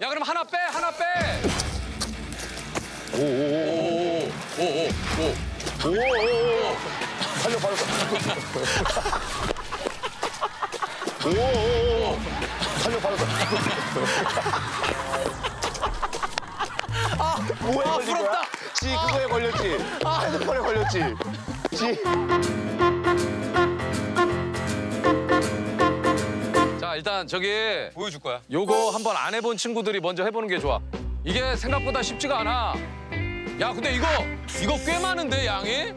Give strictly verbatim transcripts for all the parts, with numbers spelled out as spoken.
야, 그럼 하나 빼, 하나 빼. 오오오오오오오오오. 오오오오. 살려, 살려. 오오오오. 살려, 살려. 아, 뭐에 아, 걸린 부럽다. 거야? 지 그거에 걸렸지. 핸드폰에 걸렸지. 지. 자, 일단 저기 보여줄 거야. 요거 한번 안 해본 친구들이 먼저 해보는 게 좋아. 이게 생각보다 쉽지가 않아. 야, 근데 이거 이거 꽤 많은데 양이?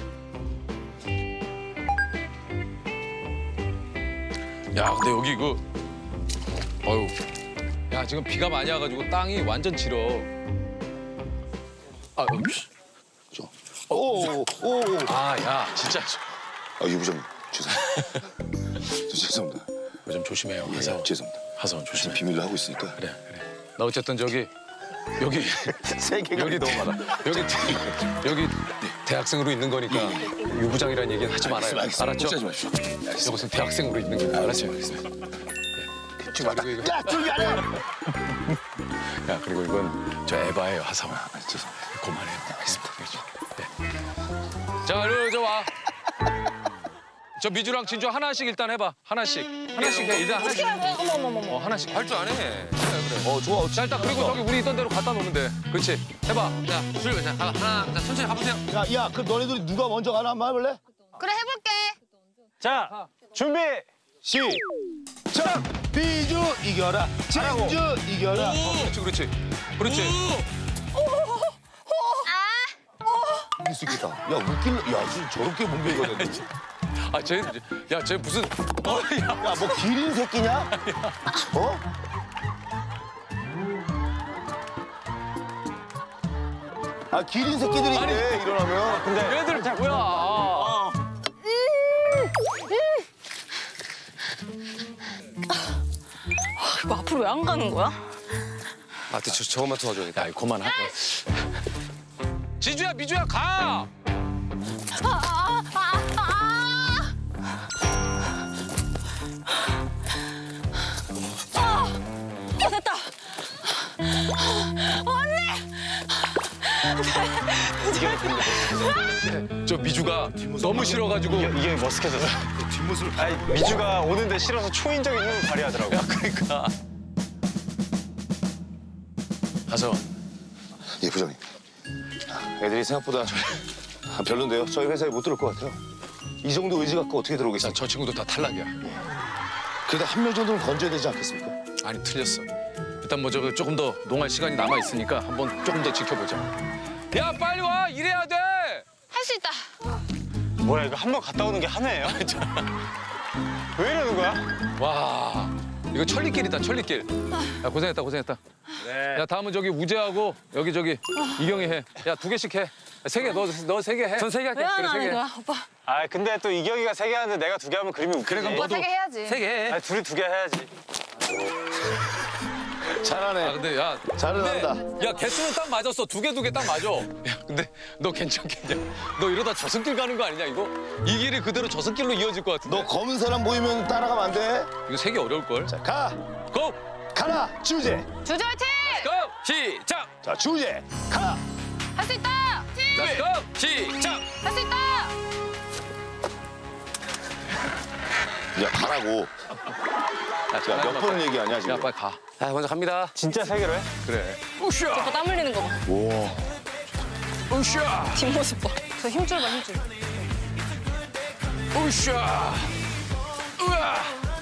야, 근데 여기 이거 어휴. 야, 지금 비가 많이 와가지고 땅이 완전 질어. 아, 어, 씨. 저. 오, 오. 아, 야, 진짜. 아, 유 부장님, 죄송합니다. 저 죄송합니다. 좀 조심해요. 예, 하사원. 죄송합니다. 하사원 조심해. 비밀로 하고 있으니까. 그래, 그래. 나 어쨌든 저기 여기 세 개가 여기 너무 많아. 여기 여기 대학생으로 있는 거니까 유 부장이라는 얘기는 하지 말아요. 알겠습니다. 알았죠? 걱정하지 마십시오. 알겠습니다. 여기서 대학생으로 있는 거야. 알았죠? 알겠습니다. 좀 맞다. 그리고 이거- 야, 조용히 안 해! 야, 그리고 이건 저 에바예요, 하사원. 아, 죄송합니다. 그만해요. 알겠습니다. 알겠죠? 네. 자, 이리 저 와. 저 미주랑 진주 하나씩 일단 해봐. 하나씩. 하나씩 해. 일단 하나씩. 어머 어머 어머. 어, 하나씩 할 줄 아네. 그래, 그래. 어, 좋아. 자, 일단 그리고 저기 우리 있던 대로 갖다 놓으면 돼. 그렇지. 해봐. 자, 줄, 자, 하나, 하나, 자, 천천히 가보세요. 야, 야, 그 너네들이 누가 먼저 가나 한번 해볼래? 그래 해볼게. 자, 준비. 시작! 비주 이겨라. 진주 이겨라. 어, 그렇지, 그렇지. 그렇지. 이길 수 있겠다. 야, 웃길래. 야, 지금 저렇게 몸개거든. 아, 쟤, 야, 쟤 무슨, 어, 야. 야, 뭐 기린 새끼냐? 어? 아, 기린 새끼들이 아니. 있네, 일어나면. 근데 얘들 뭐야? 이거 앞으로 왜 안 가는 거야? 아, 저, 저것만 도와줘야겠다. 야, 그만하. 지주야, 미주야, 가! 어 됐다. 저 미주가 너무 싫어가지고. 이게, 이게 머쓱해졌어. 뒷모습을. 아니, 미주가 오는데 싫어서 초인적인 힘을 발휘하더라고. 야, 그러니까. 하사원. 예, 부장님. 애들이 생각보다 아, 별론데요. 저희 회사에 못 들어올 것 같아요. 이 정도 의지 갖고 어떻게 자, 들어오겠어요? 저 친구도 다 탈락이야. 그래도 한 명 정도는 건져야 되지 않겠습니까? 아니, 틀렸어. 일단 뭐 저거 조금 더 농할 시간이 남아 있으니까 한번 조금 더 지켜보자. 야, 빨리 와, 일해야 돼. 할 수 있다. 뭐야, 이거 한 번 갔다 오는 게 하나예요? 왜 이러는 거야? 와, 이거 천리길이다, 천리길. 야, 고생했다, 고생했다. 네. 야, 다음은 저기 우재하고 여기 저기 이경이 해. 야, 두 개씩 해. 세 개, 너 너 세 개 해. 전 세 개 할게. 왜 안 그래, 세 하는 개. 거야 오빠? 아, 근데 또 이경이가 세 개 하는데 내가 두 개 하면 그림이 웃기지. 그래, 그럼 오빠 너도 세 개 해야지. 세 개 해. 아니, 둘이 두 개 해야지. 잘하네. 아, 근데 야. 잘한다. 근데, 야, 개수는 딱 맞았어. 두 개, 두 개 딱 맞아. 야, 근데 너 괜찮겠냐? 너 이러다 저승길 가는 거 아니냐, 이거? 이 길이 그대로 저승길로 이어질 것 같은데. 너 검은 사람 보이면 따라가면 안 돼. 이거 세 개 어려울걸? 자, 가. 고! 가라, 주제. 주저 화이팅! 고! 시작! 자, 주제. 가. 할 수 있다. 렛츠 고! 시작! 할 수 있다. 야, 가라고. 야, 몇 번 얘기하냐, 지금. 야, 빨리 가. 아, 먼저 갑니다. 진짜 세 개로 해? 그래. 오빠 땀 흘리는 거 봐. 와. 우샤! 뒷모습 봐. 저 힘줄 봐 힘줄. 우샤! 우와!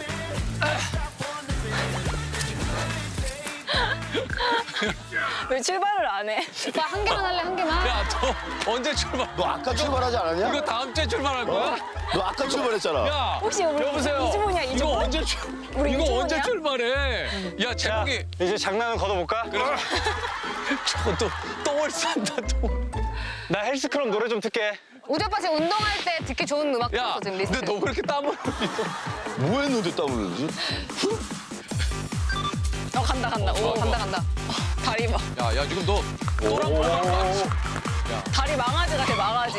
왜 출발을 안 해? 오빠 한 개만 할래 한 개만? 야, 너 언제 출발? 너 아까 출발하지 않았냐? 이거 다음 주에 출발할 거야? 너 아까 출발했잖아. 야! 혹시 우리 여보세요? 이주문이야, 이거 이주문? 언제 출... 우리 이거 이주문이야? 언제 출발해? 야, 자, 제목이... 이제 장난은 걷어볼까? 저거 또 똥을 싼다, 똥. 나 헬스클럽 노래 좀 틀게. 우재 오빠 지금 운동할 때 듣기 좋은 음악 야, 들었어 지금 리스트. 근데 너 왜 이렇게 땀을 흘려? 뭐 했는데 땀 흘리지? 어 간다 간다. 오 간다 간다. 다리 봐. 야, 야, 지금 너 또랑또랑 다리 망아지 같아 망아지.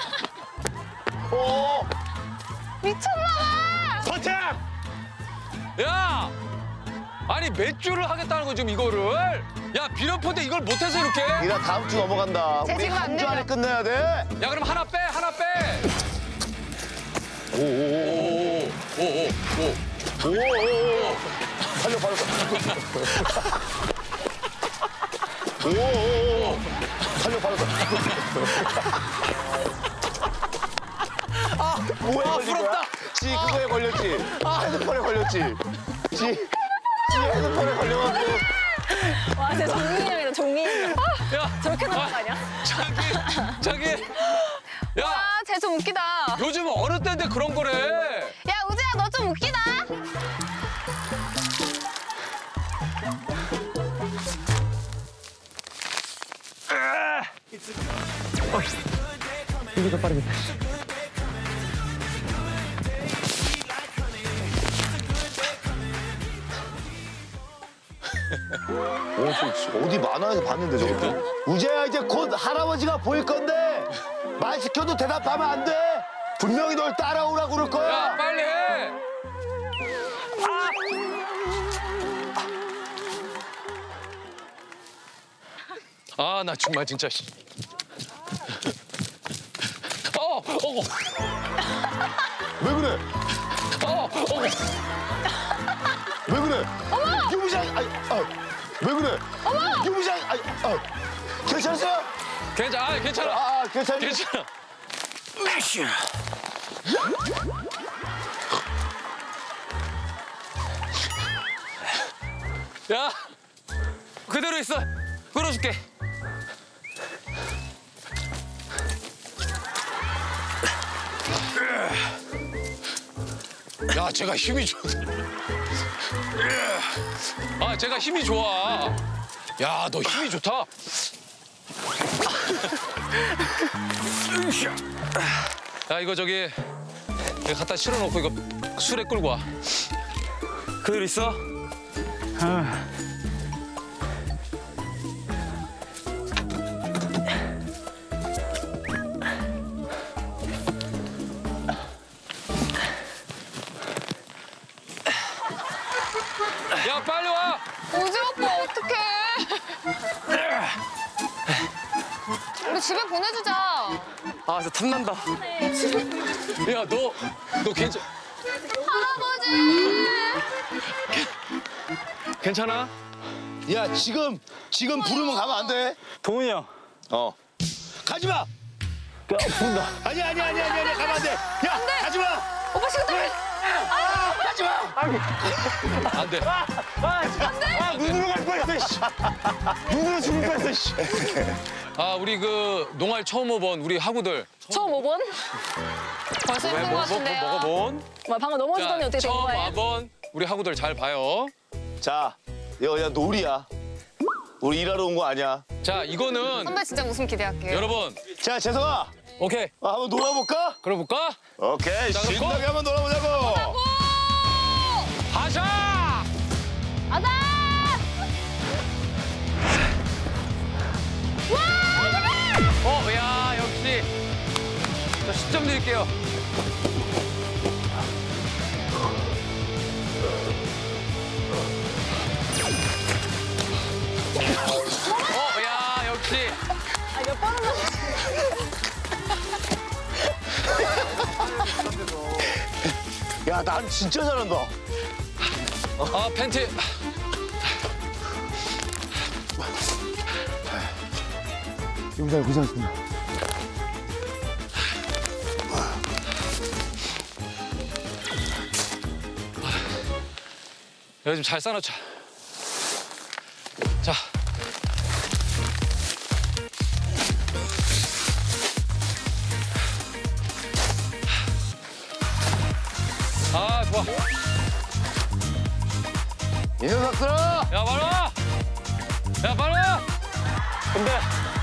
오! 미쳤나봐. 선착! 야! 아니 몇 줄을 하겠다는 거 지금 이거를. 야 비련포인트 이걸 못해서 이렇게. 야 이라 다음 주 넘어간다. 쟤 우리 지금 안 한 주 안에 내려. 끝내야 돼. 그럼 하나 빼 하나 빼. 오오오오오오오오. 오오오. 살려 살려. 오오오. 살려 살려. 아 뭐에 아, 걸린 부럽다. 거야? 지 그거에 걸렸지. 핸드폰에 걸렸지. 지, 지 핸드폰에 걸려가지고. 와, 진짜 종민형이다, 종민형. 야 저렇게 나가냐? 자기 자기. 야 아, 쟤 좀 웃기다. 요즘 어느 때인데 그런 거래. 야, 우재야, 너 좀 웃기다. 어, 어디 만화에서 봤는데 저거. 우재야 이제 곧 할아버지가 보일 건데 말 시켜도 대답하면 안 돼. 분명히 널 따라오라고 그럴 야 거야. 빨리 해. 아 나 정말 진짜. 씨. 어, 어, 왜 그래? 어, 어. 왜 그래? 어머! 유부장, 아니, 아, 왜 그래? 어머! 유부장, 아니, 아, 괜찮았어요? 괜찮아, 아, 괜찮아, 아, 괜찮아. 괜찮아. 야, 그대로 있어. 끌어줄게. 야, 제가 힘이 좋. 아, 제가 힘이 좋아. 야, 너 힘이 좋다. 야, 이거 저기 여기 갖다 실어놓고 이거 술에 끌고 와. 그대로 있어. 야, 빨리 와. 우재 오빠, 어떡해. 우리 집에 보내주자. 아, 진짜 탐난다. 야, 너, 너 괜찮, 할아버지. 괜찮아? 야, 지금, 지금 부르면 가면 안 돼. 동훈이 형. 어. 가지 마! 부른다. 아니, 아니, 아니, 아니, 아니, 가면 안 돼. 야, 가지 마! 오빠 지금 떨려. 가지 마! 안 돼. 아, 눈으로 갈 뻔했어, 씨. 눈으로 죽을 뻔했어, 씨. 아, 우리 그 농활 처음 오본 우리 하구들. 처음 오 번? 벌써 힘든 것 같은데요. 먹어본. 뭐, 방금 넘어지더니 어떻게 된 처음 거예요? 와본 우리 하구들 잘 봐요. 자, 야, 야, 놀이야. 우리 일하러 온 거 아니야. 자, 이거는 선배 진짜 웃음 기대할게요. 여러분, 자, 재성아. 오케이. 아, 한번 놀아볼까? 그래볼까? 오케이, 자, 그럼 신나게 고! 한번 놀아보자고. 하샤! 아다! 어, 야, 역시. 저 십 점 드릴게요. 어, 야, 역시. 아, 몇 번은 야, 난 진짜 잘한다. 아, 팬티. 유부장 고생하셨습니다. 여기 좀 잘 싸놓자. 자. 아, 좋아. 이 녀석들아! 야, 빨리 와! 야, 빨리 와! 근데